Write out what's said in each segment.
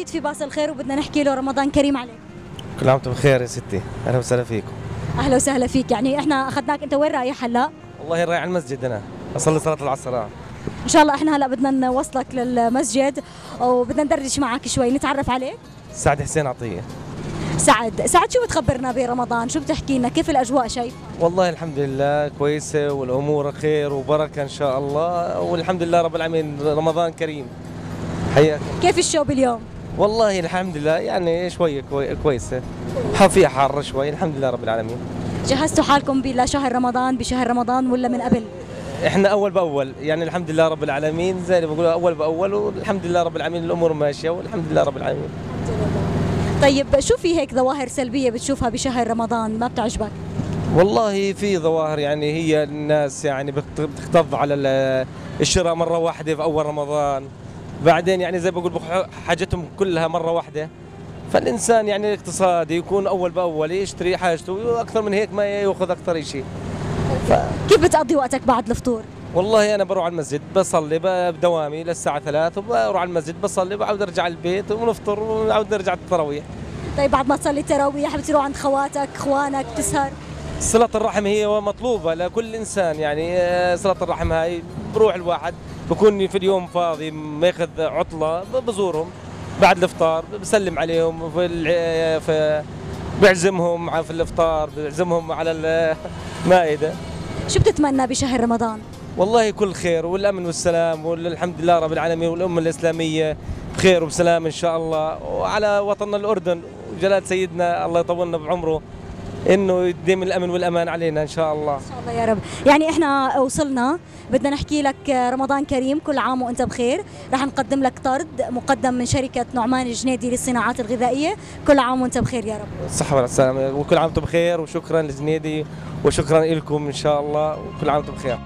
راكد في باص الخير وبدنا نحكي له رمضان كريم عليك. كل عام وانتم بخير يا ستي، اهلا وسهلا فيكم. اهلا وسهلا فيك. يعني احنا اخذناك، انت وين رايح هلا؟ والله رايح على المسجد، انا اصلي صلاه العصر. ان شاء الله احنا هلا بدنا نوصلك للمسجد وبدنا ندردش معك شوي، نتعرف عليك. سعد حسين عطيه. سعد شو بتخبرنا برمضان؟ شو بتحكي لنا؟ كيف الاجواء شايف؟ والله الحمد لله كويسه والامور خير وبركه ان شاء الله، والحمد لله رب العالمين، رمضان كريم. حياك. كيف الشوب اليوم؟ والله الحمد لله يعني شويه كويسه، فيها حاره شوي، الحمد لله رب العالمين. جهزتوا حالكم بشهر رمضان، بشهر رمضان ولا من قبل؟ احنا اول باول، يعني الحمد لله رب العالمين، زي ما بقول اول باول، والحمد لله رب العالمين الامور ماشيه والحمد لله رب العالمين. طيب شو في هيك ظواهر سلبيه بتشوفها بشهر رمضان ما بتعجبك؟ والله في ظواهر، يعني هي الناس يعني بتكتظ على الشراء مره واحده في اول رمضان، بعدين يعني زي بقول حاجتهم كلها مره واحده، فالانسان يعني الاقتصادي يكون اول باول يشتري حاجته، واكثر من هيك ما ياخذ اكثر شيء. كيف بتقضي وقتك بعد الفطور؟ والله انا بروح على المسجد، بصلي بدوامي للساعه 3 وبروح على المسجد بصلي، وبعود ارجع البيت ونفطر ونعود نرجع التراويح. طيب بعد ما تصلي التراويح بتروح عند خواتك اخوانك تسهر؟ صلة الرحم هي مطلوبة لكل إنسان، يعني صلة الرحم هاي بروح الواحد بكون في اليوم فاضي ماخذ عطلة بزورهم بعد الإفطار، بسلم عليهم في بعزمهم في الإفطار، بعزمهم على المائدة. شو بتتمنى بشهر رمضان؟ والله كل خير والأمن والسلام، والحمد لله رب العالمين، والأمة الإسلامية بخير وبسلام إن شاء الله، وعلى وطننا الأردن وجلالة سيدنا الله يطولنا بعمره انه يديم الامن والامان علينا ان شاء الله. ان شاء الله يا رب. يعني احنا وصلنا، بدنا نحكي لك رمضان كريم، كل عام وانت بخير. رح نقدم لك طرد مقدم من شركه نعمان الجنيدي للصناعات الغذائيه، كل عام وانت بخير يا رب. الصحه والسلامه، وكل عام وانتم بخير، وشكرا للجنيدي وشكرا لكم ان شاء الله، وكل عام وانتم بخير.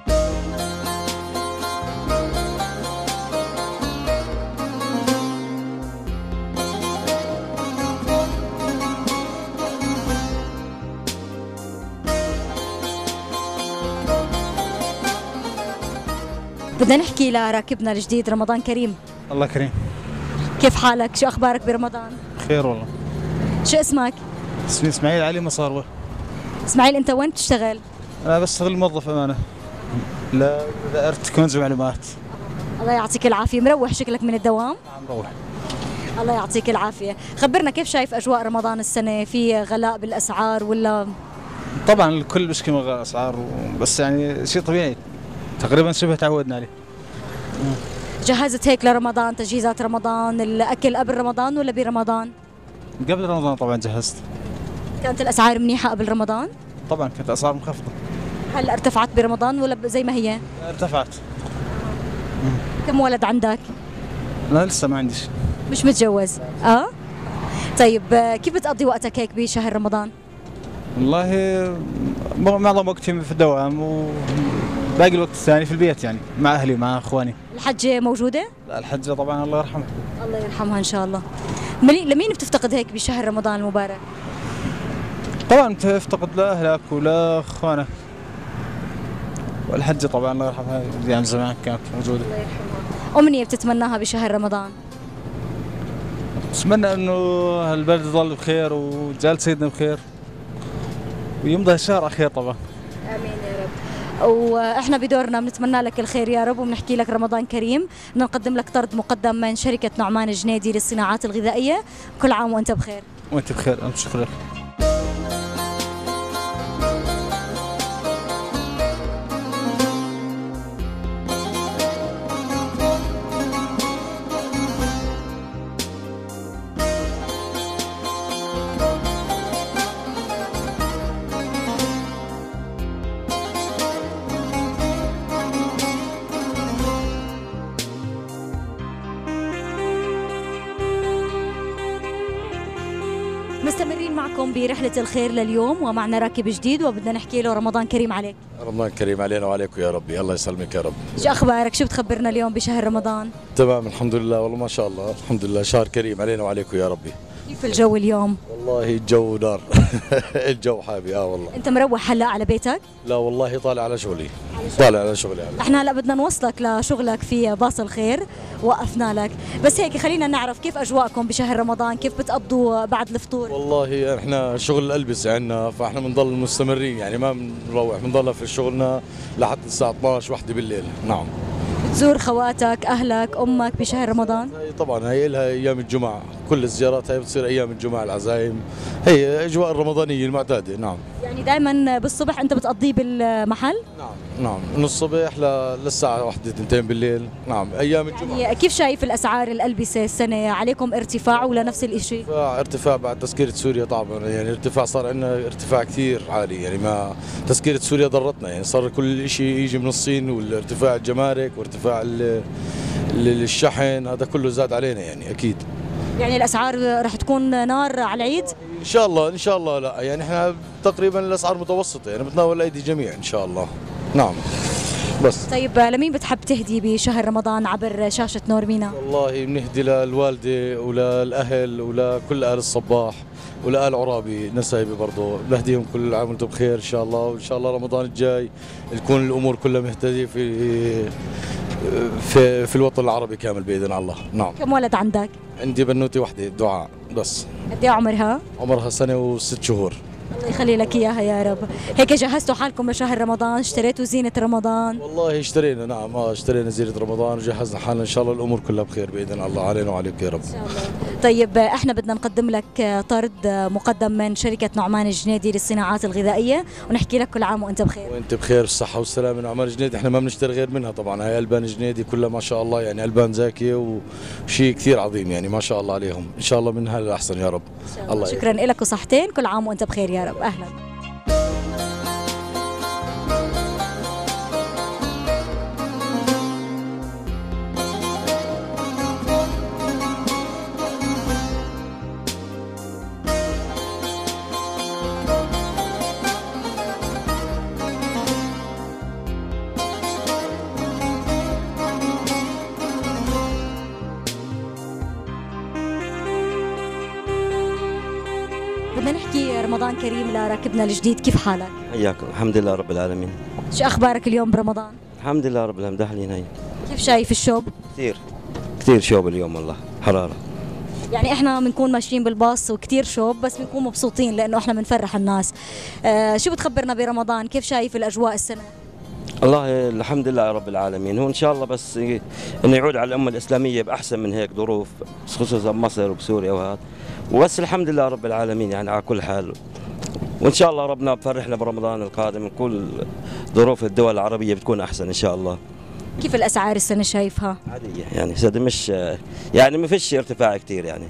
بدنا نحكي لراكبنا الجديد رمضان كريم. الله كريم. كيف حالك؟ شو اخبارك برمضان؟ خير والله. شو اسمك؟ اسمي اسماعيل علي مصاروة. اسماعيل، انت وين بتشتغل؟ انا بشتغل موظف امانه لدائرة كنز ومعلومات. الله يعطيك العافيه، مروح شكلك من الدوام؟ نعم مروح. الله يعطيك العافيه. خبرنا كيف شايف اجواء رمضان السنه؟ في غلاء بالاسعار ولا؟ طبعا الكل بيشكي من اسعار، بس يعني شيء طبيعي تقريبا شبه تعودنا عليه. جهزت هيك لرمضان، تجهيزات رمضان، الاكل قبل رمضان ولا برمضان؟ قبل رمضان طبعا جهزت. كانت الاسعار منيحه قبل رمضان؟ طبعا كانت اسعار منخفضه. هل ارتفعت برمضان ولا زي ما هي؟ ارتفعت. كم ولد عندك؟ لا لسه ما عنديش. مش متجوز؟ طيب كيف بتقضي وقتك هيك بشهر رمضان؟ والله معظم وقتي في الدوام، وباقي الوقت الثاني في البيت، يعني مع اهلي مع اخواني. الحجه موجوده؟ لا الحجه طبعا الله يرحمها. الله يرحمها ان شاء الله. لمين بتفتقد هيك بشهر رمضان المبارك؟ طبعا بتفتقد لاهلك ولاخوانك، والحجه طبعا الله يرحمها يعني زمان كانت موجوده. الله يرحمها. امنيه بتتمناها بشهر رمضان؟ اتمنى انه البلد يظل بخير وجال سيدنا بخير ويمضي الشهر على خير طبعا. امين يا رب. واحنا بدورنا بنتمنى لك الخير يا رب، وبنحكي لك رمضان كريم. بدنا نقدم لك طرد مقدم من شركه نعمان الجنيدي للصناعات الغذائيه، كل عام وانت بخير. وانت بخير، الف شكر لك. مستمرين معكم برحلة الخير لليوم، ومعنا راكب جديد وبدنا نحكي له رمضان كريم عليك. رمضان كريم علينا وعليكم يا ربي، الله يسلمك يا رب. شو أخبارك؟ شو بتخبرنا اليوم بشهر رمضان؟ تمام الحمد لله، والله ما شاء الله، الحمد لله، شهر كريم علينا وعليكم يا ربي. كيف الجو اليوم؟ والله الجو نار الجو حابي والله. انت مروح هلا على بيتك؟ لا والله طالع على شغلي. طالع على شغلي هلا. احنا هلا بدنا نوصلك لشغلك في باص الخير، وقفنا لك، بس هيك خلينا نعرف كيف اجواءكم بشهر رمضان، كيف بتقضوا بعد الفطور؟ والله احنا شغل الألبسة عندنا، فاحنا بنضل مستمرين يعني ما بنروح، بنضل في شغلنا لحد الساعة 12 1 بالليل. نعم. بتزور خواتك، اهلك، امك بشهر رمضان؟ هي طبعا هي لها ايام الجمعة، كل الزيارات هي بتصير ايام الجمعة، العزايم، هي اجواء الرمضانية المعتادة. نعم. يعني دائما بالصبح انت بتقضيه بالمحل؟ نعم من الصبح للساعة 1 2 بالليل. نعم ايام الجمعة. يعني كيف شايف الاسعار الالبسه السنه؟ عليكم ارتفاع ولا نفس الشيء؟ ارتفاع بعد تذكرة سوريا طبعا، يعني ارتفاع صار عندنا ارتفاع كثير عالي، يعني ما تذكرة سوريا ضرتنا، يعني صار كل شيء يجي من الصين، والارتفاع الجمارك وارتفاع الشحن هذا كله زاد علينا يعني اكيد. يعني الاسعار رح تكون نار على العيد؟ ان شاء الله ان شاء الله. لا يعني احنا تقريبا الاسعار متوسطة، يعني بتناول ايدي الجميع ان شاء الله. نعم. بس طيب لمين بتحب تهدي بشهر رمضان عبر شاشة نور مينا؟ والله بنهدي للوالدة وللأهل ولكل أهل الصباح ولأهل عرابي نسايبي برضه، بهديهم كل عام وانتم بخير إن شاء الله، وإن شاء الله رمضان الجاي تكون الأمور كلها مهتدية في الوطن العربي كامل بإذن الله. نعم. كم ولد عندك؟ عندي بنوتي وحدة دعاء بس. قد ايه عمرها؟ عمرها 1 و6 شهور. الله يخلي لك اياها يا رب. هيك جهزتوا حالكم لشهر رمضان؟ اشتريتوا زينة رمضان؟ والله اشترينا. نعم اشترينا زينة رمضان وجهزنا حالنا ان شاء الله الامور كلها بخير باذن الله علينا وعليك يا رب. ان شاء الله. طيب احنا بدنا نقدم لك طرد مقدم من شركة نعمان الجنيدي للصناعات الغذائية، ونحكي لك كل عام وانت بخير. وانت بخير بالصحة والسلامة. نعمان الجنيدي احنا ما بنشتري غير منها طبعا، هاي البان الجنيدي كلها ما شاء الله، يعني البان زاكية وشيء كثير عظيم، يعني ما شاء الله عليهم، ان شاء الله منها للاحسن يا رب. إن شاء الله. شكرا لك وصحتين، كل عام وانت بخير يا رب. اهلا. بدنا نحكي رمضان كريم لراكبنا الجديد، كيف حالك؟ حياكم. الحمد لله رب العالمين. شو اخبارك اليوم برمضان؟ الحمد لله رب العالمين. داخلين هي. كيف شايف الشوب؟ كثير شوب اليوم والله، حرارة. يعني احنا بنكون ماشيين بالباص وكثير شوب، بس بنكون مبسوطين لانه احنا بنفرح الناس. شو بتخبرنا برمضان؟ كيف شايف الاجواء السنة؟ والله الحمد لله رب العالمين، هو ان شاء الله بس انه يعود على الامة الاسلامية باحسن من هيك ظروف، خصوصا مصر وبسوريا وهذا، وبس الحمد لله رب العالمين يعني على كل حال. وان شاء الله ربنا بفرحنا برمضان القادم، كل ظروف الدول العربية بتكون احسن ان شاء الله. كيف الاسعار السنة شايفها؟ عادية يعني سيدي، مش يعني ما فيش ارتفاع كثير يعني.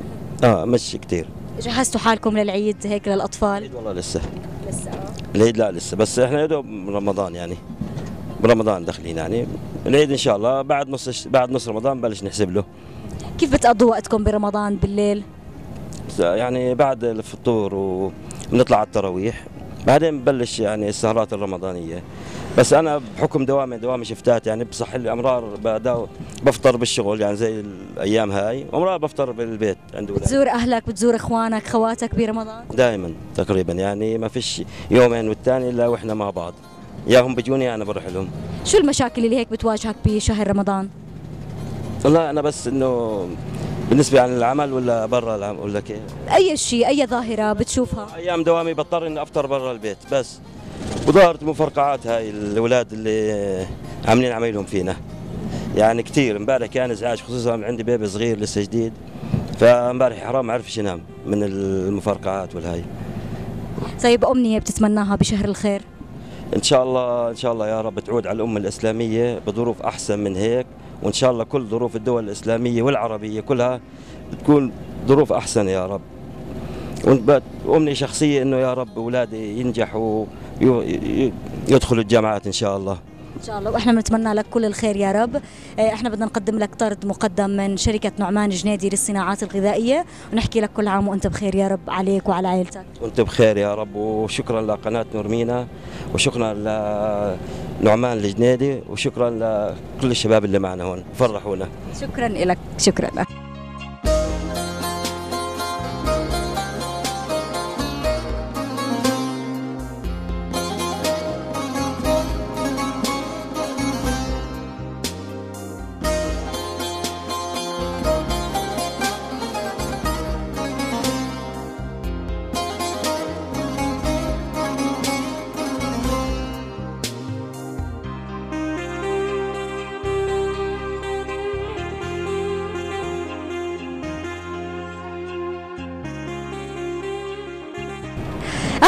مش كثير. جهزتوا حالكم للعيد هيك للاطفال؟ والله لسه. لسه العيد لا لسه، بس احنا يدوب رمضان يعني برمضان داخلين، يعني العيد ان شاء الله بعد نص رمضان بلش نحسب له. كيف بتقضوا وقتكم برمضان بالليل؟ يعني بعد الفطور وبنطلع على التراويح، بعدين ببلش يعني السهرات الرمضانيه. بس انا بحكم دوامي شفتات، يعني بصح لي امرار بفطر بالشغل يعني زي الايام هاي، وامرار بفطر بالبيت عند اولادي. بتزور اهلك، بتزور اخوانك، خواتك برمضان؟ دائما تقريبا، يعني ما فيش يومين والثاني الا واحنا مع بعض، ياهم بيجوني انا بروح لهم. شو المشاكل اللي هيك بتواجهك بشهر رمضان؟ والله انا بس انه بالنسبه عن العمل ولا برا العمل ولا كيف؟ اي شيء، اي ظاهره بتشوفها؟ ايام دوامي بضطر اني افطر برا البيت بس، وظهرت مفرقعات هاي الاولاد اللي عاملين عمايلهم فينا يعني كثير. امبارح كان ازعاج، خصوصا عندي بيبي صغير لسه جديد، فامبارح حرام ما عرفش ينام من المفرقعات والهاي. طيب امنيه بتتمناها بشهر الخير؟ ان شاء الله يا رب تعود على الامه الاسلاميه بظروف احسن من هيك، وان شاء الله كل ظروف الدول الاسلاميه والعربيه كلها بتكون ظروف احسن يا رب. وامنيه شخصيه انه يا رب اولادي ينجحوا يدخلوا الجامعات ان شاء الله. ان شاء الله، واحنا بنتمنى لك كل الخير يا رب. احنا بدنا نقدم لك طرد مقدم من شركه نعمان الجنيدي للصناعات الغذائيه، ونحكي لك كل عام وانت بخير يا رب، عليك وعلى عائلتك. وانت بخير يا رب، وشكرا لقناه نور مينا، وشكرا لنعمان الجنيدي، وشكرا لكل الشباب اللي معنا هون فرحونا. شكرا لك. شكرا لك.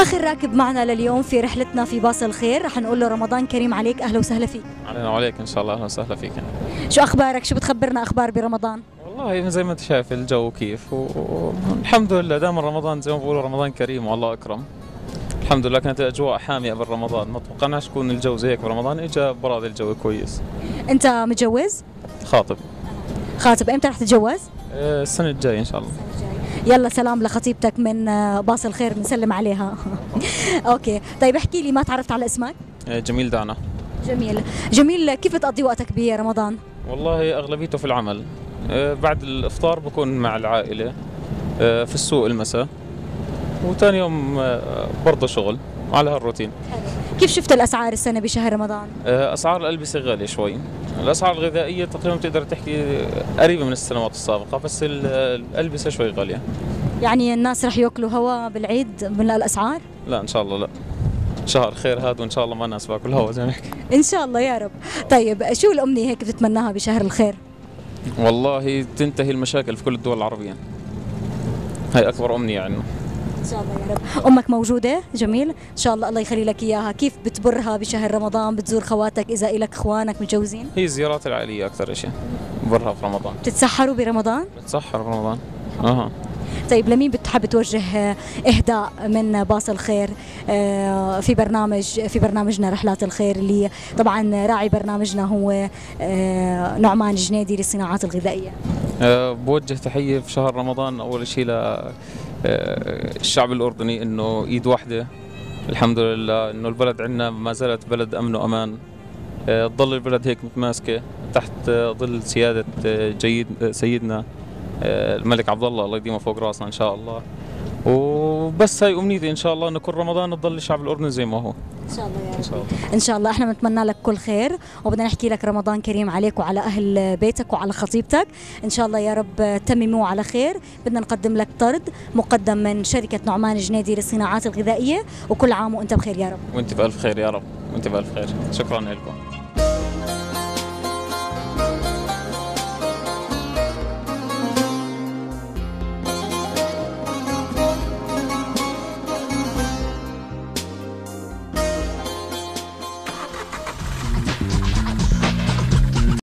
اخر راكب معنا لليوم في رحلتنا في باص الخير، رح نقول له رمضان كريم عليك، اهلا وسهلا فيك. علينا وعليك ان شاء الله، اهلا وسهلا فيك. شو اخبارك؟ شو بتخبرنا اخبار برمضان؟ والله زي ما انت شايف الجو كيف، والحمد لله دائما رمضان زي ما بقولوا رمضان كريم والله اكرم. الحمد لله كانت الاجواء حاميه قبل رمضان، ما توقعناش يكون الجو زي هيك برمضان، اجى براد الجو كويس. انت متجوز؟ خاطب. خاطب، امتى رح تتجوز؟ السنه الجايه ان شاء الله. يلا سلام لخطيبتك من باص الخير، بنسلم عليها. اوكي، طيب احكي لي، ما تعرفت على اسمك؟ جميل دانا. جميل، جميل، كيف بتقضي وقتك برمضان؟ والله اغلبيته في العمل، بعد الافطار بكون مع العائله في السوق المساء، وثاني يوم برضه شغل على هالروتين. كيف شفت الاسعار السنه بشهر رمضان؟ اسعار الالبسه غاليه شوي، الاسعار الغذائيه تقريبا بتقدر تحكي قريبه من السنوات السابقه، بس الالبسه شوي غاليه. يعني الناس رح ياكلوا هوا بالعيد من الاسعار؟ لا ان شاء الله لا، شهر خير هذا وان شاء الله ما الناس باكل هوا زي ما نحكي. ان شاء الله يا رب. طيب شو الامنيه هيك بتتمناها بشهر الخير؟ والله تنتهي المشاكل في كل الدول العربيه، هاي اكبر امنيه عندنا. ان شاء الله يا رب. امك موجوده؟ جميل، ان شاء الله الله يخلي لك اياها. كيف بتبرها بشهر رمضان؟ بتزور خواتك اذا لك اخوانك متجوزين؟ هي الزيارات العائليه اكثر شيء برها في رمضان. بتتسحروا برمضان؟ بتسحر برمضان. طيب لمين بتحب توجه اهداء من باص الخير في برنامجنا رحلات الخير، اللي طبعا راعي برنامجنا هو نعمان جنيدي للصناعات الغذائيه؟ بوجه تحيه في شهر رمضان اول شيء للشعب الاردني، انه ايد واحده الحمد لله، انه البلد عندنا ما زالت بلد امن وامان، تضل البلد هيك متماسكه تحت ظل سياده سيدنا الملك عبد الله يديمه فوق راسنا ان شاء الله. وبس هاي امنيتي ان شاء الله انه كل رمضان تضل الشعب الاردني زي ما هو ان شاء الله يا رب. ان شاء الله، ان شاء الله. احنا بنتمنى لك كل خير، وبدنا نحكي لك رمضان كريم عليك وعلى اهل بيتك وعلى خطيبتك، ان شاء الله يا رب تمموه على خير. بدنا نقدم لك طرد مقدم من شركه نعمان جنيدي للصناعات الغذائيه، وكل عام وانت بخير يا رب. وانت بالف خير يا رب، وانت بالف خير، شكرا لكم.